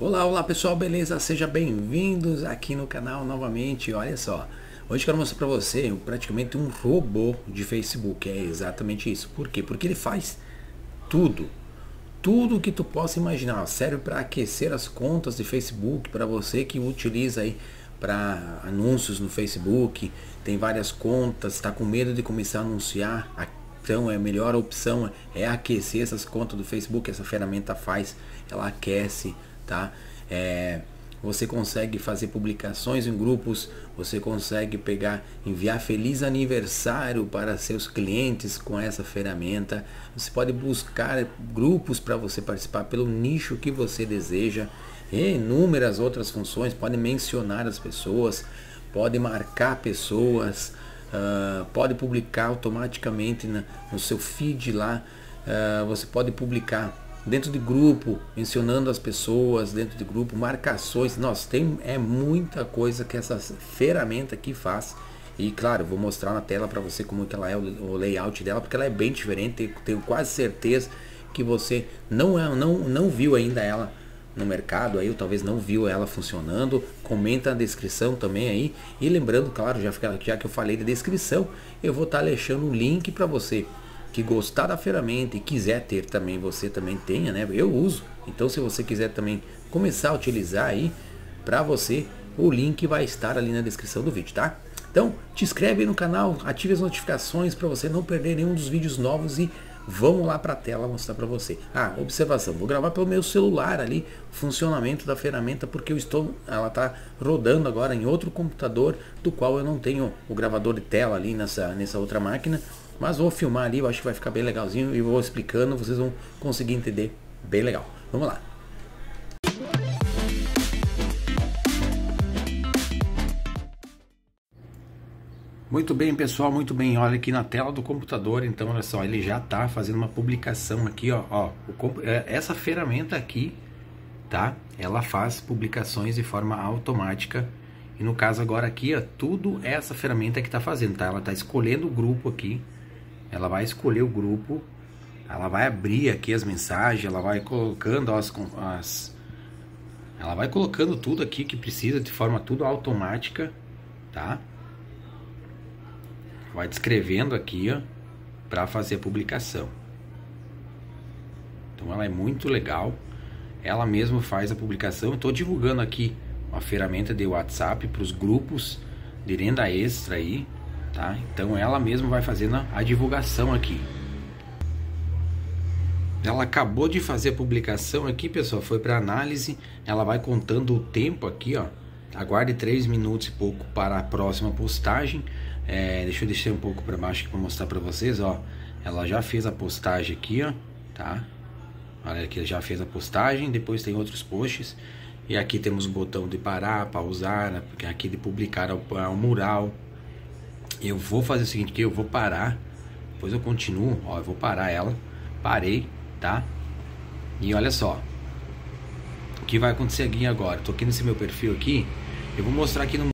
Olá, olá pessoal, beleza? Sejam bem-vindos aqui no canal novamente. Olha só, hoje quero mostrar para você praticamente um robô de Facebook. É exatamente isso. Por quê? Porque ele faz tudo que tu possa imaginar. Serve para aquecer as contas de Facebook, para você que utiliza aí para anúncios no Facebook, tem várias contas, está com medo de começar a anunciar. Então a melhor opção é aquecer essas contas do Facebook. Essa ferramenta faz, ela aquece, tá? Você consegue fazer publicações em grupos, você consegue enviar feliz aniversário para seus clientes com essa ferramenta. Você pode buscar grupos para você participar pelo nicho que você deseja. E inúmeras outras funções, pode mencionar as pessoas, pode marcar pessoas, pode publicar automaticamente no seu feed lá. Você pode publicar dentro de grupo, mencionando as pessoas dentro de grupo, marcações. Nossa, é muita coisa que essa ferramenta aqui faz. E claro, eu vou mostrar na tela para você como que ela é, o layout dela, porque ela é bem diferente. Tenho quase certeza que você não viu ainda ela no mercado aí, ou talvez não viu ela funcionando. Comenta na descrição também aí. E lembrando, claro, já que eu falei da descrição, eu vou estar deixando um link para você que gostar da ferramenta e quiser ter também, você também tenha, né? Eu uso. Então se você quiser também começar a utilizar aí, para você, o link vai estar ali na descrição do vídeo, tá? Então te inscreve aí no canal, ative as notificações para você não perder nenhum dos vídeos novos e vamos lá para a tela mostrar para você. Observação, vou gravar pelo meu celular ali o funcionamento da ferramenta, porque ela está rodando agora em outro computador, do qual eu não tenho o gravador de tela ali nessa outra máquina. Mas vou filmar ali, eu acho que vai ficar bem legalzinho e vou explicando, vocês vão conseguir entender bem legal. Vamos lá. Muito bem, pessoal, muito bem. Olha aqui na tela do computador, então olha só, ele já está fazendo uma publicação aqui, ó. Essa ferramenta aqui, tá? Ela faz publicações de forma automática. E no caso agora aqui, ó, tudo essa ferramenta que está fazendo, tá? Ela está escolhendo o grupo aqui. Ela vai escolher o grupo, ela vai abrir aqui as mensagens, ela vai colocando ela vai colocando tudo aqui que precisa de forma tudo automática, tá? Vai descrevendo aqui, ó, para fazer a publicação. Então ela é muito legal, ela mesma faz a publicação. Estou divulgando aqui uma ferramenta de WhatsApp para os grupos de renda extra aí. Tá? Então ela mesma vai fazendo a divulgação aqui. Ela acabou de fazer a publicação aqui, pessoal, foi para análise. Ela vai contando o tempo aqui, ó. Aguarde 3 minutos e pouco para a próxima postagem. Deixa eu deixar um pouco para baixo para mostrar para vocês, ó. Ela já fez a postagem aqui, ó, tá? Olha aqui, já fez a postagem. Depois tem outros posts. E aqui temos o botão de parar, pausar, né? Porque aqui de publicar o mural. Eu vou fazer o seguinte, que eu vou parar, depois eu continuo, ó, eu vou parar ela, parei, tá? E olha só, o que vai acontecer aqui agora, tô aqui nesse meu perfil aqui, eu vou mostrar aqui no...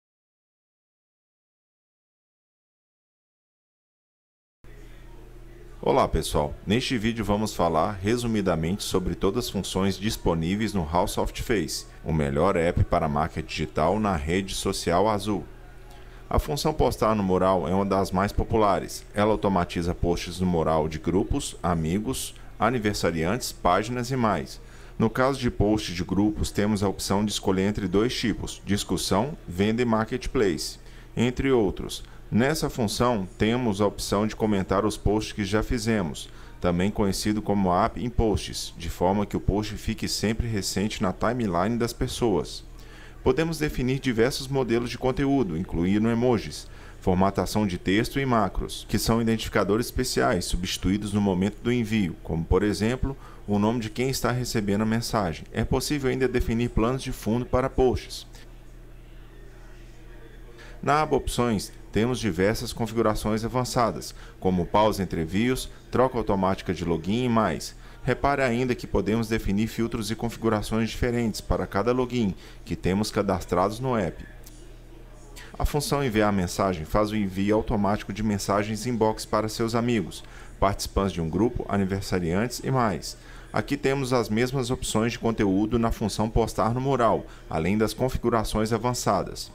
Olá pessoal, neste vídeo vamos falar resumidamente sobre todas as funções disponíveis no HowSoftFace, o melhor app para marketing digital na rede social azul. A função postar no mural é uma das mais populares. Ela automatiza posts no mural de grupos, amigos, aniversariantes, páginas e mais. No caso de posts de grupos, temos a opção de escolher entre dois tipos: discussão, venda e marketplace, entre outros. Nessa função, temos a opção de comentar os posts que já fizemos, também conhecido como app em posts, de forma que o post fique sempre recente na timeline das pessoas. Podemos definir diversos modelos de conteúdo, incluindo emojis, formatação de texto e macros, que são identificadores especiais substituídos no momento do envio, como por exemplo, o nome de quem está recebendo a mensagem. É possível ainda definir planos de fundo para posts. Na aba Opções, temos diversas configurações avançadas, como pausa entre envios, troca automática de login e mais. Repare ainda que podemos definir filtros e configurações diferentes para cada login que temos cadastrados no app. A função enviar mensagem faz o envio automático de mensagens inbox para seus amigos, participantes de um grupo, aniversariantes e mais. Aqui temos as mesmas opções de conteúdo na função postar no mural, além das configurações avançadas.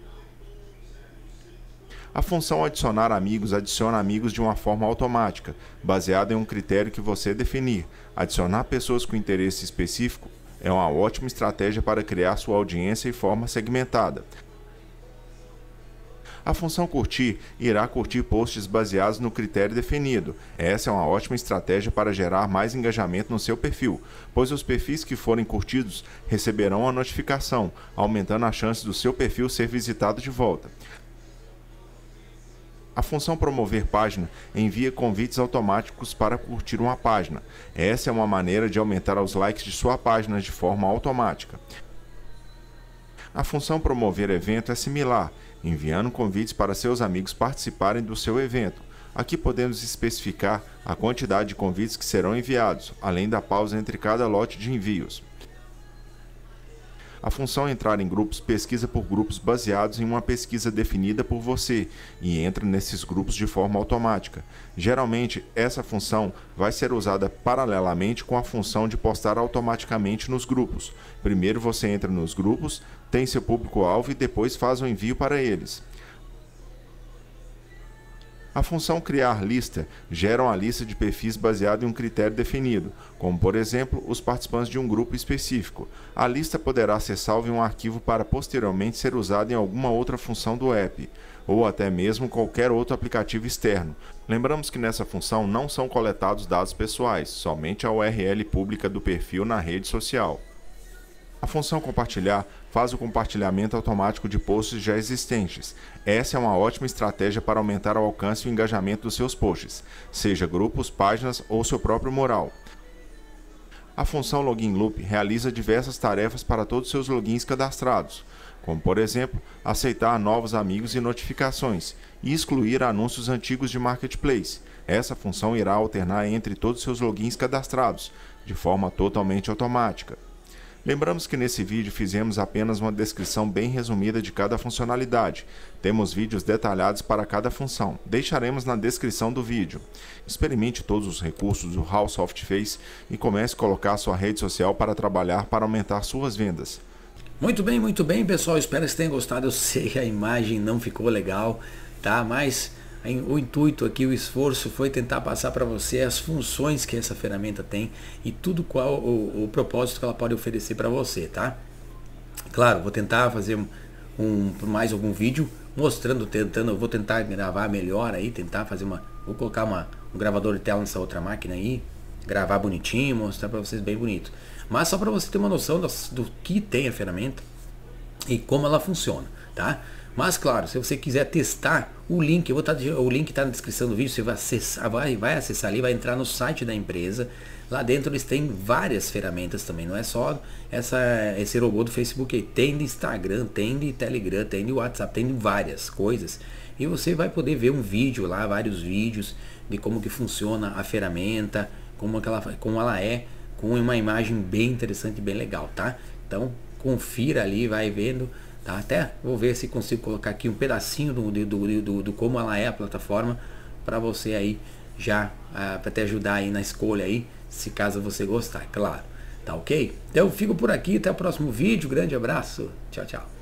A função adicionar amigos adiciona amigos de uma forma automática, baseada em um critério que você definir. Adicionar pessoas com interesse específico é uma ótima estratégia para criar sua audiência de forma segmentada. A função curtir irá curtir posts baseados no critério definido. Essa é uma ótima estratégia para gerar mais engajamento no seu perfil, pois os perfis que forem curtidos receberão a notificação, aumentando a chance do seu perfil ser visitado de volta. A função promover página envia convites automáticos para curtir uma página. Essa é uma maneira de aumentar os likes de sua página de forma automática. A função promover evento é similar, enviando convites para seus amigos participarem do seu evento. Aqui podemos especificar a quantidade de convites que serão enviados, além da pausa entre cada lote de envios. A função entrar em grupos pesquisa por grupos baseados em uma pesquisa definida por você e entra nesses grupos de forma automática. Geralmente, essa função vai ser usada paralelamente com a função de postar automaticamente nos grupos. Primeiro você entra nos grupos, tem seu público-alvo e depois faz o envio para eles. A função criar lista gera uma lista de perfis baseada em um critério definido, como por exemplo, os participantes de um grupo específico. A lista poderá ser salva em um arquivo para posteriormente ser usada em alguma outra função do app, ou até mesmo qualquer outro aplicativo externo. Lembramos que nessa função não são coletados dados pessoais, somente a URL pública do perfil na rede social. A função compartilhar faz o compartilhamento automático de posts já existentes. Essa é uma ótima estratégia para aumentar o alcance e o engajamento dos seus posts, seja grupos, páginas ou seu próprio mural. A função Login Loop realiza diversas tarefas para todos os seus logins cadastrados, como por exemplo, aceitar novos amigos e notificações e excluir anúncios antigos de Marketplace. Essa função irá alternar entre todos os seus logins cadastrados, de forma totalmente automática. Lembramos que nesse vídeo fizemos apenas uma descrição bem resumida de cada funcionalidade. Temos vídeos detalhados para cada função. Deixaremos na descrição do vídeo. Experimente todos os recursos do House of Face e comece a colocar sua rede social para trabalhar para aumentar suas vendas. Muito bem, pessoal. Espero que vocês tenham gostado. Eu sei que a imagem não ficou legal, tá? Mas o intuito aqui, o esforço foi tentar passar para você as funções que essa ferramenta tem e tudo qual o propósito que ela pode oferecer para você, tá? Claro, vou tentar fazer mais algum vídeo mostrando, eu vou tentar gravar melhor aí, vou colocar um gravador de tela nessa outra máquina aí, gravar bonitinho, mostrar para vocês bem bonito. Mas só para você ter uma noção do que tem a ferramenta e como ela funciona, tá? Mas claro, se você quiser testar, o link está na descrição do vídeo, você vai acessar, vai acessar ali, vai entrar no site da empresa. Lá dentro eles têm várias ferramentas também, não é só esse robô do Facebook aí, tem de Instagram, tem de Telegram, tem de WhatsApp, tem de várias coisas. E você vai poder ver um vídeo lá, vários vídeos de como que funciona a ferramenta, como ela é, com uma imagem bem interessante, bem legal, tá? Então confira ali, vai vendo. Tá? Até vou ver se consigo colocar aqui um pedacinho do como ela é a plataforma para você aí já para te ajudar aí na escolha aí, se caso você gostar, claro. Tá ok? Então eu fico por aqui, até o próximo vídeo, grande abraço, tchau, tchau.